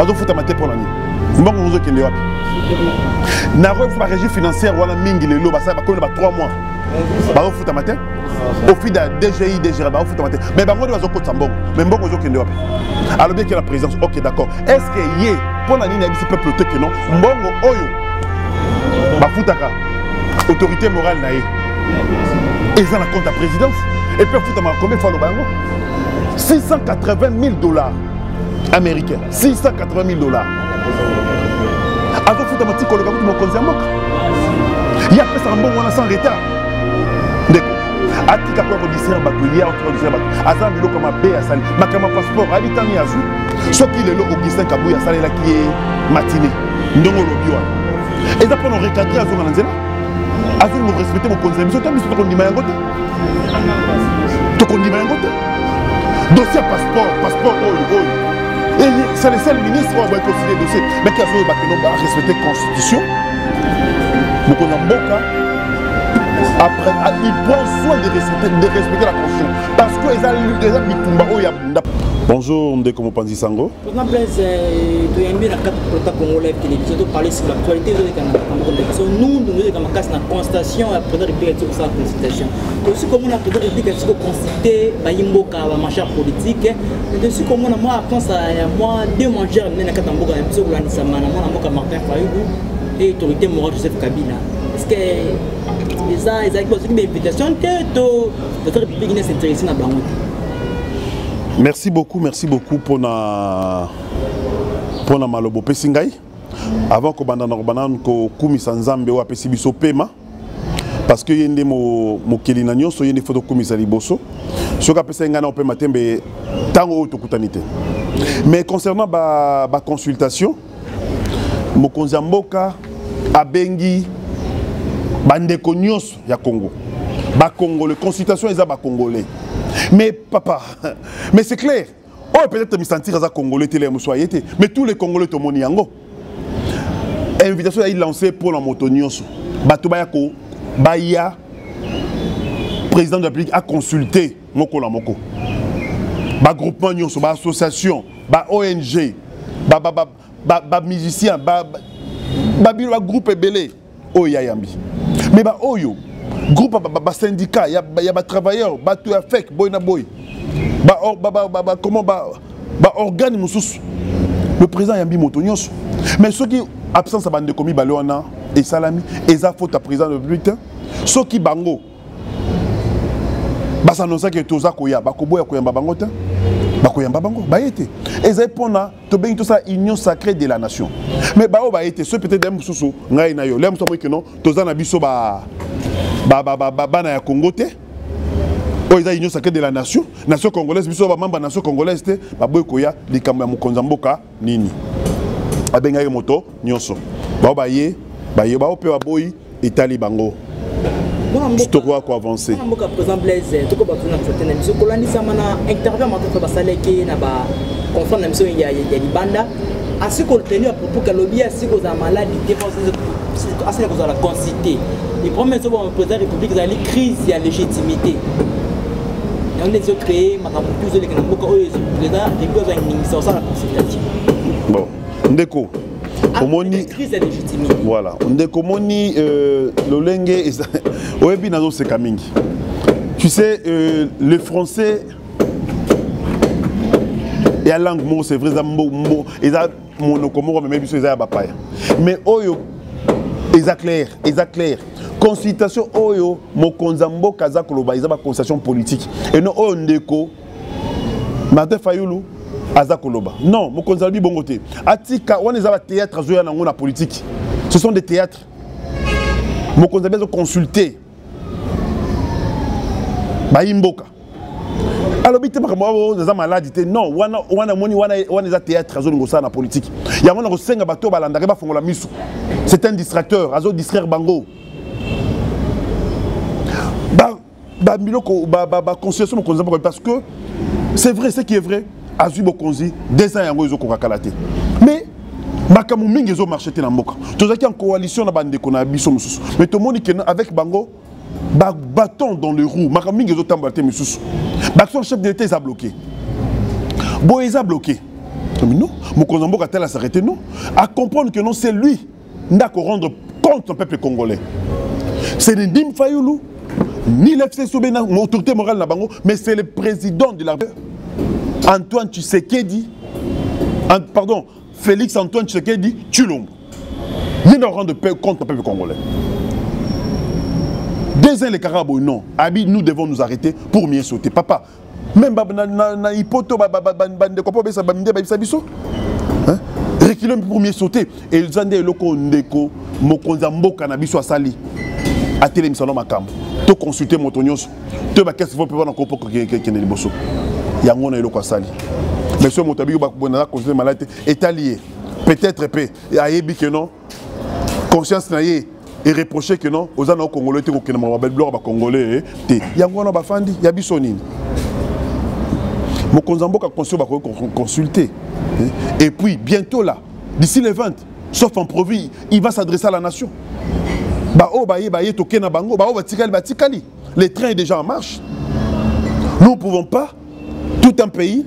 bazo futa mate pour l'année mbongo nous okende wapi na refu ba régie financière wana mingi lelo basa ba 3 mois bazo futa mate au fil de DGI DGR bazo futa mate mais bango bazo kotsa mbongo mais mbongo okende wapi alors bien que la présidence OK d'accord est-ce que yé pour la ligne ce peuple que non mbongo oyo ba futaka autorité morale na yé ils ont la compte à présidence et puis futa ma combien fois le bango $680 000 américains. $680 000. Avant futa matiko le gamu mokonzi ya mboka. Ya pesa mbongo wana sans retard. Ndeko. Atika kwa distraire bato ya autre distraire bato. Azam biloko mabe ya sali. Makama passeport habitani azu. Soki lelo Augustin Kabou ya sali la qui est matinée. Ndongo lobiwa. Et ça pour nous recadrer azu na nzela. Azu nous respecter mokonzi ya biso to biso ko ndima yango te. To ko ndima yango te. Dossier passeport, et c'est le seul ministre qui va considérer le dossier. Mais qui a respecté la Constitution. Après, il prend soin de respecter la Constitution. Parce qu'ils ont mis tout. Bonjour, Ndeko Mopanzi Sango. Par exemple, tu as mis la carte de l'État congolais télévision, tu parler sur l'actualité de nous, nous avons la constatation à la République sur sa consultation. Aussi, comme on a la République sur consulter, Bayimboka, la marche politique, et aussi, comme on a moi, pense à moi, deux mangeurs, mais la carte de l'État, sur l'Anisamana, moi, Martin Fayoulou et l'autorité morale Joseph Kabila. Est-ce que les gens ont une invitation de la République qui s'intéresse à la Banque? Merci beaucoup pour na malobo pesingai. Avant que bandana ko kumisa nzambe wa pesi biso pema parce que yende mo kelina nyonso yende foto kumisa liboso. Soka pesa ngana o pema tembe tango to kutanite. Mais concernant ba consultation mokonzi mboka abengi bandeko nyonso ya Congo. Ba Congolais consultation eza ba Congolais. Mais papa, mais c'est clair. Oh, peut-être me sentir à Congolais télé mais tous les Congolais to moni yango. Invitation a lancée pour la motonioso. Batoba ko baya président de la République a consulté moko la moko. Ba groupement nyonso, ba association, ba ONG, ba musicien, ba groupe belé o yayambi. Mais ba oyo groupe ba syndicat ya ba travailleurs ba tout affect boy na boy comment ba organe mususu le président yambi motonyoso mais ceux qui absence bande komi balona et salami eza faute à président de la République ceux qui bango ba s'annoncer que toza koya ba koboya koyamba bango te ba koyamba bango ba été eza pona to ben tout ça union sacrée de la nation mais ba o ba été ceux peut-être dem mususu ngai na yo lem so que non toza na biso ba bana ya Congo te oza union sacrée de la nation congolaise biso ba membre nation congolaise te ba boy koya likambo ya mokonza mboka nini abenga moto nyonso ba ye ba ope ba boy etali bango histoire ko avancer mboka par exemple les to ko ba tuna certaine biso kolandi sama na interview mato ba saleki na ba confront na biso ya libanda asi ko tenir à propos que lobby asi ko za maladi défense asi ko za la concité. Les premiers président de la République ont une crise de légitimité. On a créé ma plus de bon, Ndeko. Crise de légitimité. Voilà. Ndeko moni l'olenge oebi nazo se kamingi. Tu sais les Français et la langue mo c'est vrai ça mo et ça monokomo mais biso ça ba paya. Mais oyo clair. Consultation oyo mokonza mboka za koloba izaba consultation politique et non oyo ndeko Martin Fayoulou aza koloba non mokonza bi bongote atika on ezaba théâtre zoya nango na politique ce sont des théâtres mokonza bezo consulter ba imboka alors bité makambo za maladie non wana moni wana za théâtre zo ngosa na politique ya mona ko senga bato balanda ba fongola miso c'est un distracteur azo distraire bango constitution parce que c'est vrai ce qui est vrai Azu Bokonzi des ans yango ezoko kakalate mais makamu mingi ezo marché te na mboka tozaki en coalition na bande kona biso mususu mais to moni que avec bango bâton dans le roue makamu mingi ezo tambalate mususu l'action chef de l'État est bloqué. Boeza bloqué Mais non, mokonzi mboka tel à s'arrêter, non. À comprendre que non, c'est lui qui a rendre compte au peuple congolais. C'est Ndim Fayoulou, ni l'FC Soubena, l'autorité morale na bango, mais c'est le président de la Antoine Tshisekedi, pardon, Félix Antoine Tshisekedi Tshilombo. Il doit rendre compte au peuple congolais. Deux ans les carabos, non. Abi, nous devons nous arrêter pour mieux sauter. Papa, même na hypoto, bande kopo besa baminde babisa biso. Reculons pour mieux sauter. Et ils ont dit loko ndeko mokonza mboka na biso asali. A télé misano makam. To consulter motonyos. To ba qu'est-ce qu'il faut pour na kopo que ne bosso. Yango na loko asali. Mais ce motabi ba bonana consulter malade est allié. Peut-être peu. Ayebi que non. Conscience na yé. Et reprocher que non, aux années congolais, tu as un bel blanc congolais, il y a un bafandi, il y a bisonine. Mon consambo a consulté. Et puis, bientôt là, d'ici les 20, sauf en Provie, il va s'adresser à la nation. Le train est déjà en marche. Nous ne pouvons pas, tout un pays,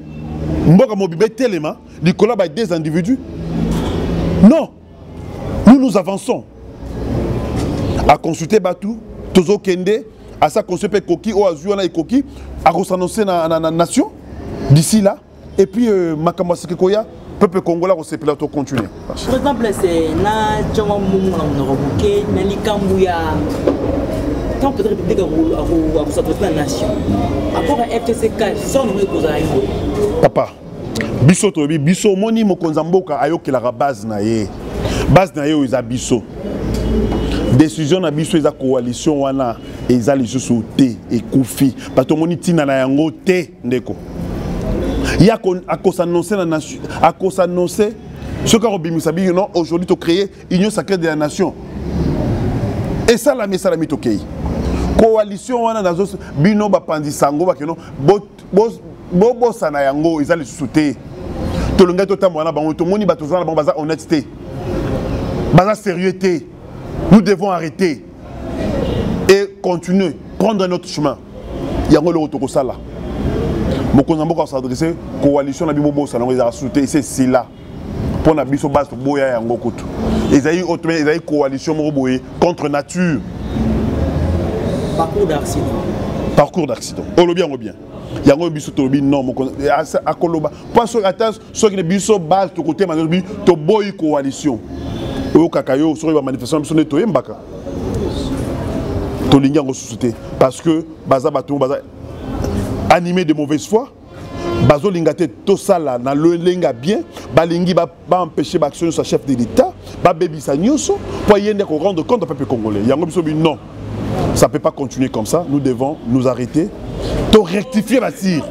des individus. Non, nous avançons. À consulter Batou, Tozo Kende, à ça consulter Koki, ou à Zouana et Koki, à s'annoncer dans la nation, d'ici là, et puis Makamasi Koya, peuple congolais, on s'est plateau continuer. Par exemple, c'est na Djama Moumou na Robuke, Nali Kambouya, quand peut-être République à s'adresser la nation. Encore un FTCK, sans nous causer. Papa, Bisso Tobi, Bisso Moni Mokonzamboka, Ayoki la base naye. Base naye ou Bisso. Décision na biso eza coalition wana eza les sous té et koufi parce que moni tina na yango té ndeko ya ko s'annoncer la nation à ko s'annoncer ce qu'a obimisa bi non aujourd'hui to créer union sacrée de la nation et ça la message la mitokei coalition wana nazo bino ba pandisango ba keno bo sana yango eza les sous té to longa to tamwana bango to moni ba to zana bango baza honnêteté baza sérieuxté. Nous devons arrêter et continuer, prendre notre chemin. Il y a un autre ça là. Mokonzambo va s'adresser à la coalition de Bibobo, ça va soutenir c'est là. Pour la biso base boya yango kutu. Ils ont une coalition contre nature. Parcours d'accident. Parcours d'accident. On le bien, on le bien. Il y a un biso tobi non à Koloba. Pas sur attends, ceux qui ne biso base de côté manobi to boy coalition. Au kakayo sur la manifestation de Toyembaka. Tolinga en société parce que baza batou baza animé de mauvaise foi. Bazo lingate to sala na le linga bien, balingi ba empêcher l'action de sa chef de l'État, ba bébi sa nyoso pour yende ko rendre compte au peuple congolais. Yango biso bi non. Ça peut pas continuer comme ça, nous devons nous arrêter. To rectifier la tire.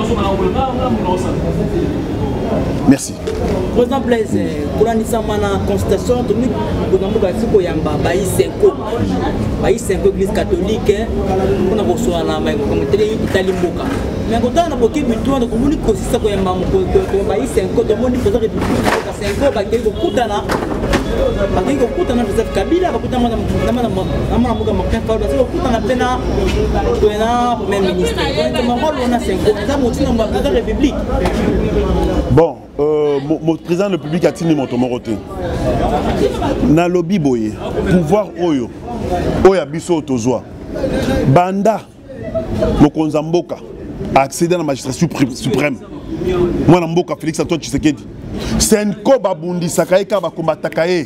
Merci. Par exemple, pour la constatation, nous avons 5 églises catholiques, on a reçu la mais quand on a beaucoup de temps, on a communiqué aussi ça qu'on a 5 de monde qui faisait bon, mon président de la République a tenu mon tomoroté. Na lobby boye, pouvoir oyo, oya biso tozwa. Banda, Mokonzamboka a accédé à la magistrature suprême. Moi, Namboka Félix Antoine Tshisekedi. C'est un koba bundi sakaeka bakombata kae.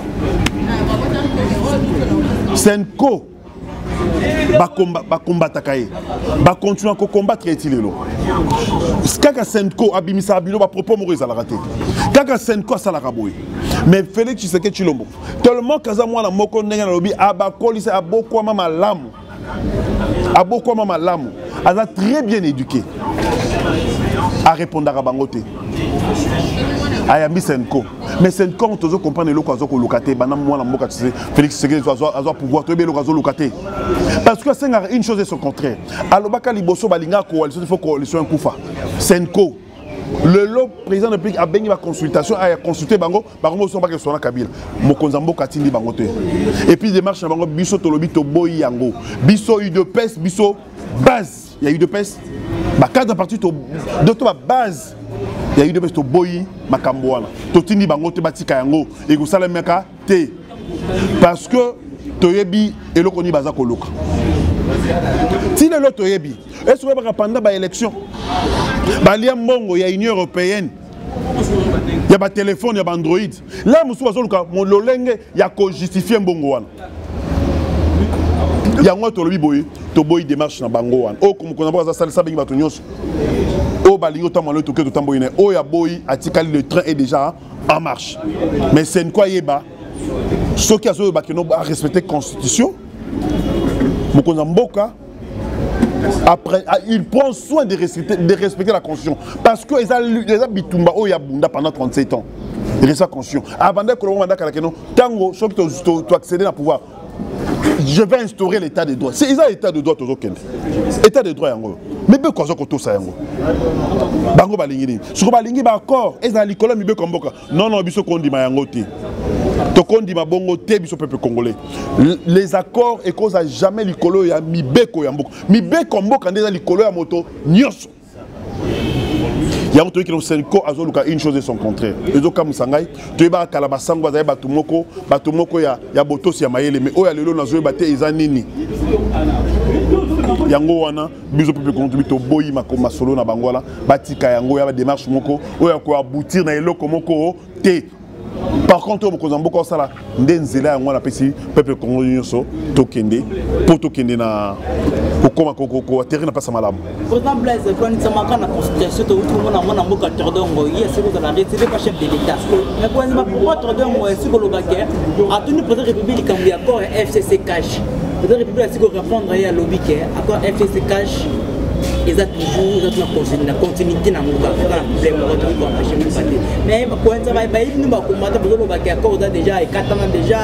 C'est un ko bakombata kae. Ba continuer à combattre et tilelo. Kaka Senko abimisa abilo ba propos mo ezala raté. Kaka Senko sala raboy. Mais Félix Tshisekedi Tshilombo. Tellement kaza mwana moko ndenge na lobi abakolisa aboko mama lamu. Aboko mama lamu. Elle a très bien éduqué à répondre à Bangote. Ayami Senko. Mais Senko, on doit comprendre le cas de Lokate. Félix Tshisekedi a pouvoir trouver le cas de Lokate. Parce que c'est une chose et son contraire. Alors, Bakaliboso Balinga coalition, il faut coalition Koufa. Senko. Le président de la République a béni ma consultation, a consulté Bango, Bango sont pas que soit Kabila. Mokonzambo Katindi Bangote. Et puis démarche Bango Biso Tolobi Toboy Yango. Biso UDPS, Biso base. Il y a eu de peste. Bah, cadre parti de base. Il y a eu des bestos boyi makamboana. Totini bangote batika yango et vous savez meka te parce que toyebi et le koni baza koloka. Si le toyebi est-ce que va pendant ba élection balia mbongo ya Union européenne il y a ba téléphone il y a ba Android là musu bazoluka mon lolenge ya ko justifier mbongo wana yango to lobi boyi to boyi démarche na bango wana o comme kona baza salisa bingi bato nyonso o balingo tamalo to ke to tamboyi ne o ya boyi atikali le train est déjà en marche mais c'est quoi yeba ceux qui ont respecté la constitution mokonza mboka après il prend soin de respecter la constitution parce que les bitumba o ya bunda pendant 37 ans il reste conscient avant que le mandat kala keno tango ceux qui ont accédé au pouvoir je vais instaurer l'état de droit. C'est l'état de droit tout état de droit yango. Mais be quoi ça ça yango. Bango balingi. Sur balingi ba accord, et za likola mi be komboka. Non non biso kondima yango te. To kondima bongo te biso peuple congolais. Les accords et cause à jamais likolo ya mi be ko yamboka. Mi be komboka ndeza likolo ya moto nyonso. Il y a un truc qui est une chose et son contraire. Et donc, comme Sangai, tu es à Kalabasango, tu es à Batumoko, il y a Botos, il y a Maïle, mais il y a le lot dans le bâté, il y a Nini. Yango wana, biso peut contribuer au boyi makoma solo na bangola, batika yango ya démarche moko, il y a quoi aboutir na eloko moko te. Par contre, au Mozambique, ça là, ndenzela yango na pesi peuple congolais so tokende, pour tokende na kokoma koko terrain na pas malamu. Par exemple, quand nous sommes en constitution, tout le monde a mon amour à Tordongo, il y a ce qu'on a retiré par chef de l'État. Mais quand on va pour Tordongo, c'est que le baguette a tenu pour la République quand il y a encore FCC cash. Pour la République, c'est qu'on répondre à lobby qui encore FCC cash. Ils ont toujours la continuité dans le problème. Mais quand ça va, ils nous combattre pour le baguette encore déjà et 4 ans déjà.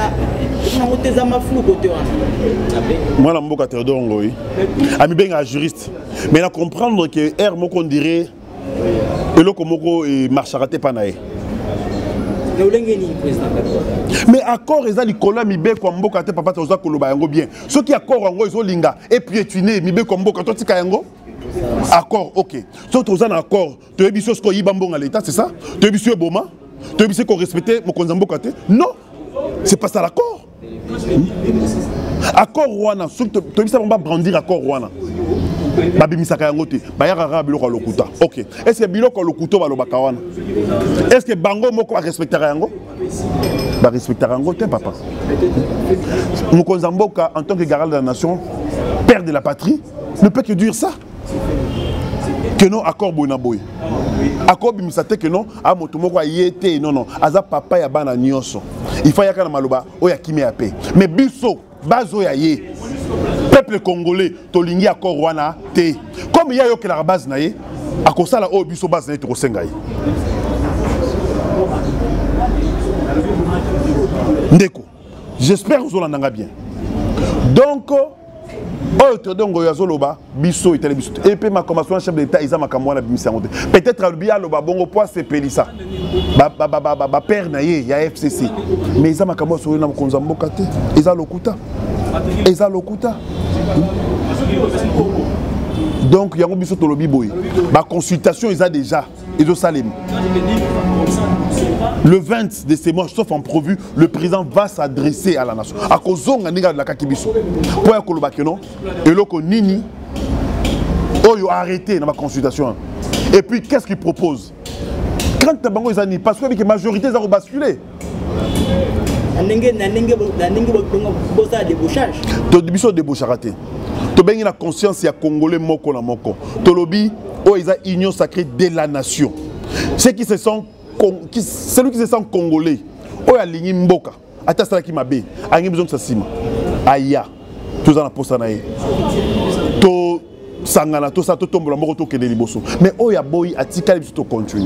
Moi, je suis un peu un juriste. Mais il faut comprendre que R, on dirait que le marche à rater pas naïe. Mais accord, ils ont dit que mi be kombo kate papa toza koloba yango bien. Ceux qui accord yango ils ont linga et piétiner mi be kombo kato tika yango. Accord, OK. Ceux qui ont accord, tu es biso sko yibambonga l'état, c'est ça? Tu es biso boma? Tu es biso ko respecter mon konzambo kate? Non. C'est pas ça l'accord. Accord Rwanda, tu sais pas brandir accord Rwanda. Babimisaka yangote, bayara biloko lokuta. OK. Est-ce que biloko lokuto ba lobaka wana? Est-ce que bango moko respectera yango? Ba respectera yango te papa. Mokonza mboka en tant que garant de la nation, père de la patrie, ne peut que dire ça. Que non accord bonaboy. Accord bimisate que non a motomoko yete non non, aza papa ya bana nyonso. Il faut yakana maloba oya kimi ape. Mais biso bazo ya ye. Peuple congolais tolingi accord wana te. Comme ya yo que la base na ye, akosala o biso base na to senga ye. Ndeko. J'espère que vous l'entendez bien. Donc Tordongo yazoloba biso itali biso et puis ma commission chef d'état ils a makamwa na bimisa ngote peut-être albia loba bongo poa sepelisa ba père na ye ya FCC mais ils a makamwa so na konza mboka te ils a lokuta donc yango biso to lobi boy ba consultation ils a déjà ils ont salem. Le 20 de ces mois, sauf en prévu, le président va s'adresser à la nation. À cause de la Kakibiso. Pour et le Nini, il a arrêté dans ma consultation. Et puis, qu'est-ce qu'il propose? Quand tu as dit, parce que la majorité a basculé. Tu as débauchage. Tu as la conscience, il y a Congolais moko na moko. Tu as une union sacrée de la nation. Ceux qui se sont celui qui se sent congolais, oh ya lingi mboka, ata sala ki mabe, angi besoin de sima. Aya, tous en aposa na ye. To sangana to sa to tombola mboko to kende liboso. Mais oh ya boy atika biso to continue.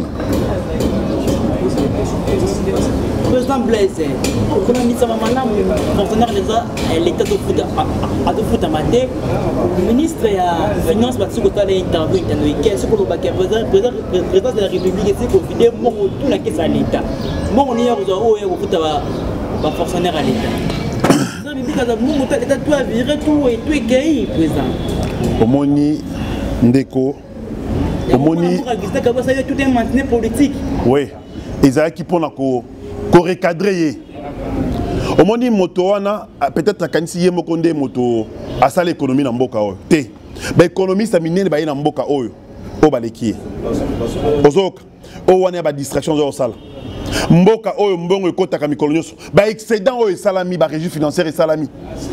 Président Blaise, on a mis ça maintenant, fonctionnaire de l'État de foot à maté, le ministre de la Finance va se côté interview, qu'est-ce que le président de la République est confiné, mon tout la caisse à l'État. Mon on y a au foot à fonctionnaire à l'État. Ça veut dire que mon État doit virer tout et tout est gay, président. Omoni Ndeko, Omoni tout un mantenet politique. Oui, ils qui pour recadrer. Omoni moto wana peut-être kanisi ye mokonde moto à l'économie na mboka oyo. Té. Ba économiste minene ba na mboka oyo. O baleki. Ozoka. O wana ba distraction zo sala. Mboka oyo mbongo ekotaka mikolo nyoso. Ba excédent oyo salami ba régie financière et salami.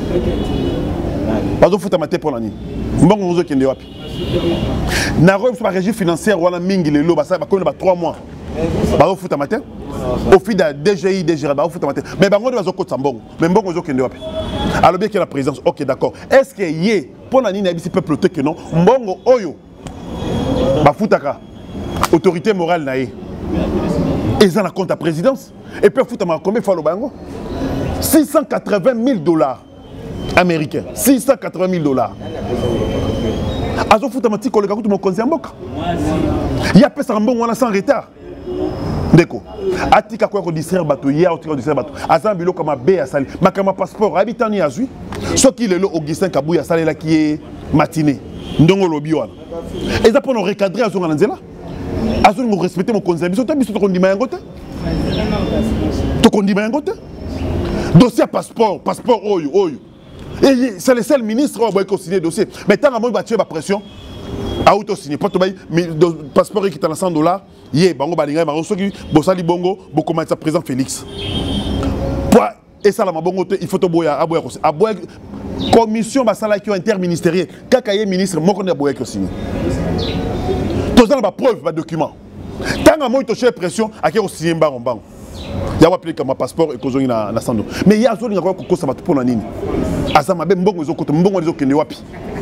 Bazo futa mate pour nani. Mbongo ngozo kende wapi. Na robe ba régie financière wana mingi lelo ba sa ba kona ba 3 mois. Bazo futa mate. Au fil de DGI, DGRA, bazo futa mate. Mais bango de bazo kota mbongo. Mais mbongo ngozo kende wapi. Alors bien que la présidence, OK d'accord. Est-ce que yé pour nani na bisi peuple que non mbongo oyo ba futaka autorité morale na yé. Ils ont la compte à présidence. Et puis, combien il faut le bango? 680 000 dollars américains. 680 000 dollars. Azo fouta mati koleka kutu mo conseil mboka. Ya pesa mbongo wana sans retard. Ndeko. Atika kwa ko distraire bato ya otika distraire bato. Azan biloko ma be ya sali. Makama passeport habitani azui. Soki lelo Augustin Kabuya sali la qui est matinée. Ndongo lobi wana. Eza pour nous recadrer azo ngana nzela. Azo nous respecter mon conseil. Biso to biso to kondima yango te. To kondima yango te. Dossier passeport oyo oyo. Et c'est le seul ministre qui a signé le dossier. Mais tant que tu as la pression, à auto-signer. Pas de passeport qui est à 100 $, yé, bango balinga, bango soki, bosali bongo, boko matza président Félix. Et ça, il faut te boya, aboya, commission basala qui est interministérielle. Kaka yé ministre, moi qu'on a boya qui signé. Tous les preuves, les documents. Tant que tu as la pression, à qui on signe bango bango. Il y a appelé comme passeport et que na sando. Mais il y a zone ngako ko ça va pour na nini. Azama be mbongo zo koto mbongo zo kende wapi.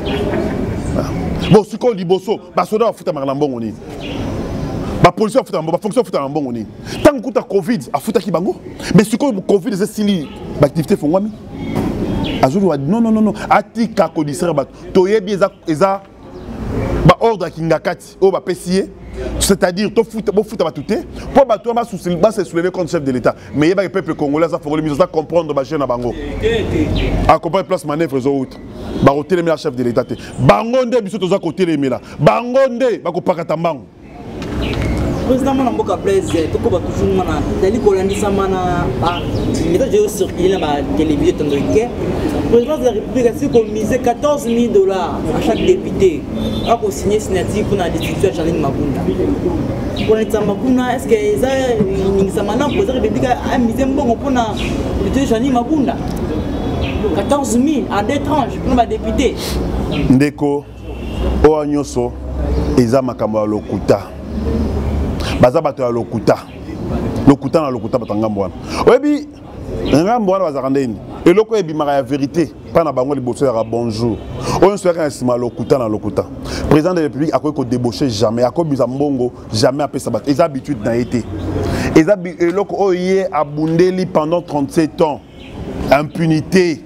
Bon siko liboso ba soda wa futa marala mbongo nini. Ba police wa futa mbongo, ba fonction futa mbongo nini. Tant que ta Covid a futa ki bango. Mais siko Covid c'est sili ba activité fongwami. Azulu wa non. Atika ko disere ba toyebi eza ba ordre kingakati o ba pesier. C'est-à-dire, tu fous à tout pour se soulever contre le chef de l'État. Mais il y a des peuples congolais qui font comprendre que les Bango. Accompagner place manœuvre aux autres. Baroter le chef de l'État. Bangonde, ils sont à côté de l'État. Bangonde, ils sont à côté de l'État. Président Mboka Blaise, tout comme toujours mana, dali kolandi samana, mais j'ai aussi circulé dans la télévision tandrique. Président de la République a misé 14 000 $ à chaque député. A signé signature pour la député Janine Mabunda. Pour les Mabunda, est-ce que les samana pour la République a misé bon pour la député Janine Mabunda? 14 000 à deux tranches pour la députée. Ndeko, Oanyoso, Eza Makamwa Lokuta. Baza bato ya lokuta na lokuta batangamba wana oyebi ngambo wana bazakandeni eloko ebimaka ya vérité pa na bango liboso ya bonjour oyo soyaka na nsima lokuta na lokuta président de la République akoki kodébaucher jamais akobisa mbongo jamais apesa bato eza habitude na ye te eza eloko oyo ye abundeli pendant 37 ans impunité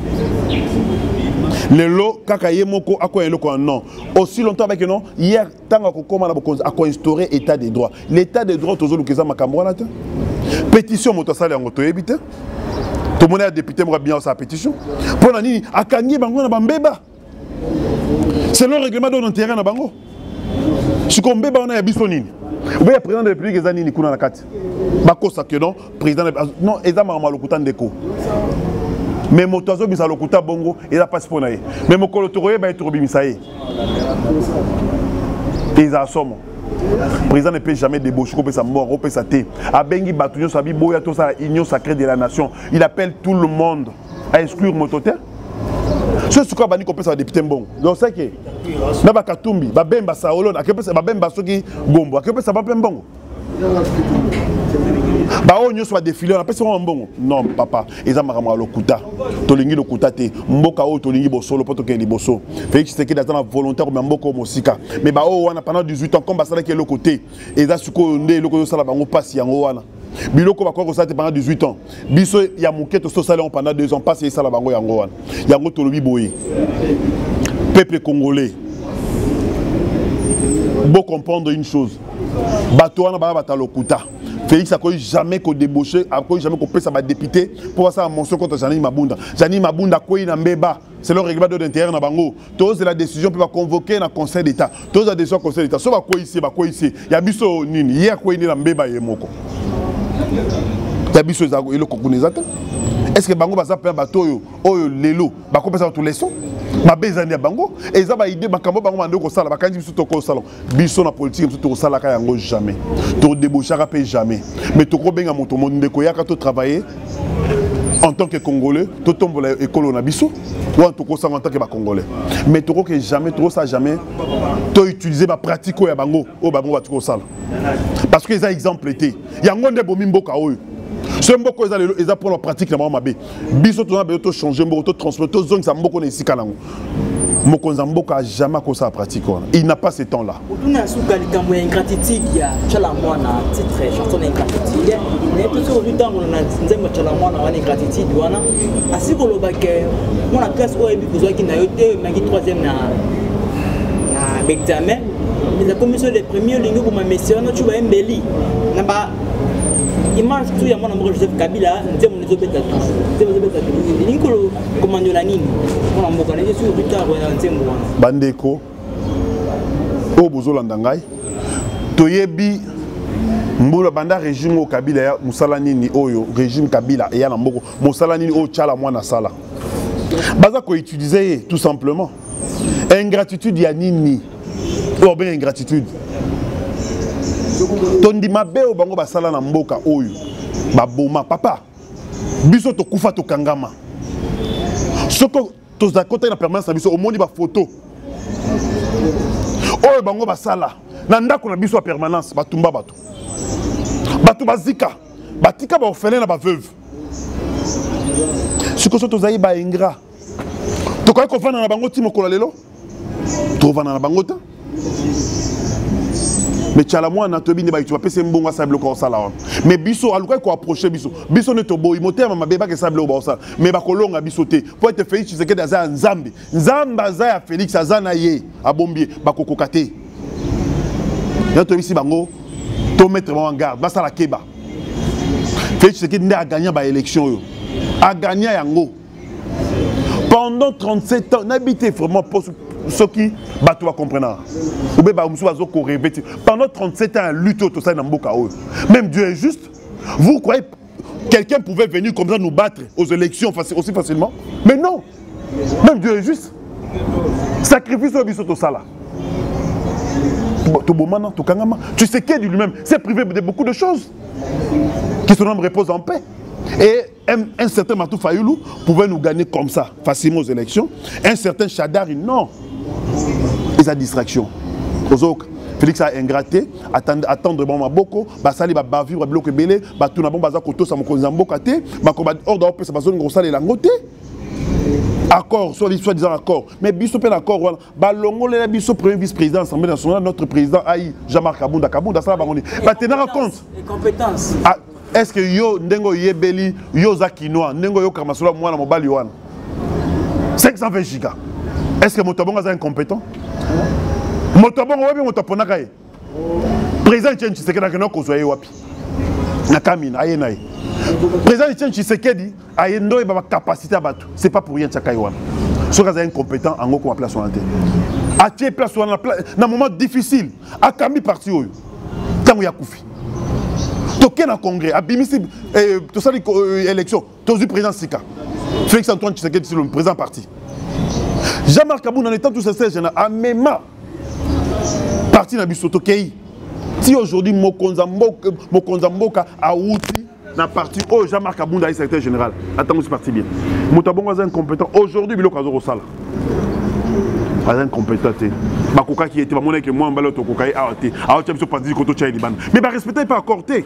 lelo kaka ye moko akoya eloko non aussi longtemps avec non hier tanga kokoma na bokonzi ako instaurer état de droit l'état de droit tozolu keza makambo wana te pétition moto sala yango to yebite to mona député mo bien sa pétition pona nini akangi bango na bambeba c'est le règlement de terrain na bango sikombe ba ona ya biso nini obe président de la République ezani ni kuna na kati bakosa que non président non ezama malokuta ndeko. Mais motozo bisa lokuta bongo et la passe pour naïe. Mais mon colotoroye ba être bimisaye. Ils assoment. Le président ne peut jamais débaucher, on peut sa mort, on peut sa thé. A Bengi Batouillon, sa biboya, tout ça, union sacrée de la nation. Il appelle tout le monde à exclure Mototé. Ce que bani ko pesa député bon. Donc c'est que na ba Katumbi, ba Bemba Saolon, a que pesa ba Bemba soki gombo, a que pesa ba Bembongo. Ba onyo soit défilé on appelle ça un bon non papa eza makama lokuta tolingi lokuta te mboka o tolingi bosolo poto ke liboso Félix Tshisekedi atana volontaire mais mboko mosika mais ba o wana pendant 18 ans comme basala ke lokoté eza suko nde loko sala bango passe yango wana biloko ba ko sala pendant 18 ans biso ya moketo so sala pendant 2 ans passe sala bango yango wana yango tolobi boye peuple congolais beau comprendre une chose bato wana ba bata lokuta Félix a jamais débauché, a jamais payé sa député pour faire sa mention contre Janine Mabunda. Janine Mabunda a na mbeba c'est le règlement d'intérieur na bango. Tous la décision peut convoquer na conseil d'état. Tous la décision conseil d'état. So ba quoi ici, ya biso nini, ya quoi ni na mbeba yemoko. Ya biso za elo kokuneza ta. Est-ce que bango baza pe bato oyo lelo ba ko pesa tous les sons? Ma bezani ya bango et ça ba idée makambo bango mando ko sala ba kanji biso to ko sala. Biso na politique biso to ko sala ka yango jamais. To débauchera pe jamais. Mais to ko benga moto monde ko yaka to travailler en tant que Congolais, tout tombe l'école on a biso ou en tout cas en tant que Congolais. Mais tout que jamais, tout ça jamais, tu utiliser ma pratique au bango, au bango va tout ça. Parce que les exemples étaient, il y a un monde de bomimbo kaoui. Ce mboko ils apprennent leur pratique na mabé. Biso tout na beto changer mboko transmettre tout zone ça mboko na ici kalango. Mokonza mboka a jamais comme ça pratique. Il n'a pas ce temps là. On a sous kalikambo ingratitude ya chala mwana titre chanson ingratitude. Mais tout ce temps on a nzembo chala mwana wana ingratitude wana asiko lobake mwana classe oyebi besoin ki na yote mangi 3e na examen. Mais la commission des premiers lingo pour ma mission na chuba mbeli. Na ba image tout ya mwana mboka Joseph Kabila nzembo nizo beta tout. Nzembo beta tout. Lingo commando la nini. Mwana mboka na yesu retard wana nzembo wana. Bandeko o bozolanda ngai toyebi mbula banda régime au Kabila ya musala nini oyo régime Kabila ya na mboko musala nini o chala mwana sala baza ko utiliser tout simplement ingratitude ya nini ou bien ingratitude tondi mabe o bango basala na mboka oyo baboma papa biso to kufa to kangama soko toza kota na permanence na biso au monde ba photo oyo bango basala na ndako na biso ya permanence batumba bato bato bazika batika ba orphelin na ba veuve siko so tozai ba ingra to ko vana na bango ti mokolo lelo to vana na bango ta mais tchala mwana to bini ba tu pese mbonga sable ko sala on mais biso aluka ko approcher biso ne to boy motema mabeba ke sable ba sala mais ba kolonga biso te pour être Félix Tshisekedi aza nzambe nzamba ya Félix azana ye abombier ba kokokate ya to bisi bango to mettre en garde ba sala keba Félix Tshisekedi n'a gagné ba élection yo a gagné yango pendant 37 ans n'habité vraiment pour ce qui bateau va comprendre ou bien pendant 37 ans lutte tout ça dans mboka oyo même Dieu est juste. Vous croyez quelqu'un pouvait venir comme ça nous battre aux élections aussi facilement? Mais non, même Dieu est juste. Sacrifice au biso tout ça là. Tu sais qu'est lui-même c'est privé de beaucoup de choses qui son âme repose en paix. Et un certain Matou Fayoulou pouvait nous gagner comme ça, facilement aux élections. Un certain Chadari, non. Et sa distraction. Félix a ingraté, attendre bon maboko, basali ba bavi ba bloquer belé, ba tuna bon baza koto sa mokonza mboka te, ba ko ba ordre op sa bazone ngosala langote. Accord, soit disant accord. Mais biso pe accord wala, ba longole la biso premier vice-président assemblée nationale notre président Aïe Jean-Marc Kabunda ça ba ngoni. Ba tenir compte. Les compétences. Est-ce que yo ndengo yebeli yo zakinoa ndengo yo kamasola mwana mobali wana 520 gigas. Est-ce que Motabonga est incompétent? Motabonga wapi motaponaka ye? Président Etienne Tshisekedi na ko zoye wapi? Na kamina ayenaye. Président Etienne Tshisekedi ayendo e ba capacité bato. C'est pas pour rien tchaka wana. So kaza incompétent en ngoko place wana te. Atie place wana na moment difficile. Akami parti oyo. Tango ya kufi. Toké na congrès abimisi to sali élection tozu président Sika. Félix Antoine Tshisekedi c'est le président parti. Jean-Marc Kabunda en étant tout ça à même parti na biso tokei. Si aujourd'hui Mokonza Mboka a outi na parti oh Jean-Marc Kabunda est secrétaire général. Attends, c'est parti bien. Motabongo est incompétent. Aujourd'hui bilo kazo sala. Pas incompétent. Bakoka qui était mon que moi en baloto kokai arrêté. Ah tu as pas dit koto chai liban. Mais ba respecter pas accordé.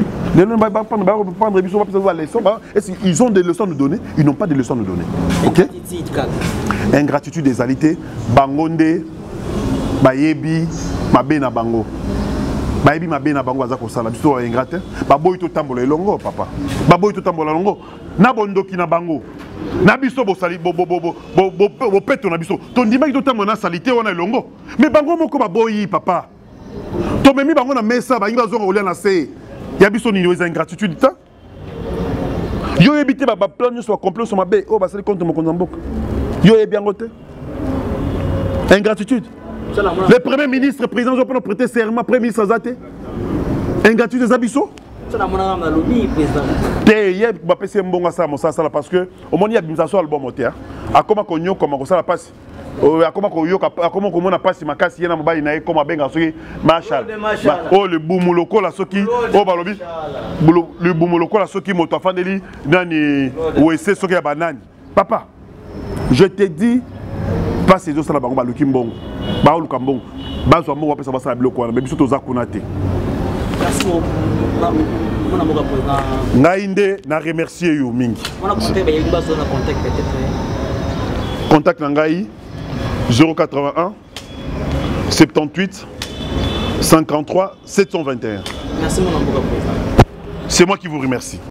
Ils ont des leçons à nous donner, ils n'ont pas de leçons à nous donner. Ok? Ingratitude des alités, Bangonde, Bayebi, Mabena Bango. Bayebi Mabena Bango, Azako Sala, Biso ingratin, Baboy to Tambola Longo, papa. Baboy to Tambola Longo, Nabondo Kina Bango. Nabiso Bosali, Bopeto Nabiso. Ton dimanche to Tamona Salité, on a Longo. Mais Bango Moko Baboy, papa. Ton memi Bango na Mesa, Baïba Zoro Oliana Se. Il y a besoin d'une ingratitude. Yo évité ba plan soit complet sur ma bé oh ba c'est contre mon konzambok. Yo est bien côté. Ingratitude. Le premier ministre, le président, je peux prêter serment, premier ministre Zate. Ingratitude des abisso. Ça la mona na lobby président. Té yé ba pesi mbonga ça mo ça parce que au moins il y a bimisation album moteur. A comment konyo comment ça la passe. A comment koyo a comment ko mona passe makasi yena mobali na comme benga soki machal. Oh le boumuloko la soki oh balobi. Le boumuloko la soki moto afandeli nani OSC soki ya banani. Papa, je te dis pas ces autres là ba luki mbongo. Ba luka mbongo. Ba zo mbongo pesa ba sa biloko na mais biso to za kunate. Naïndé na remercier you mingi. Contact Nangaï 081 78 53 721. Merci mon président. C'est moi qui vous remercie.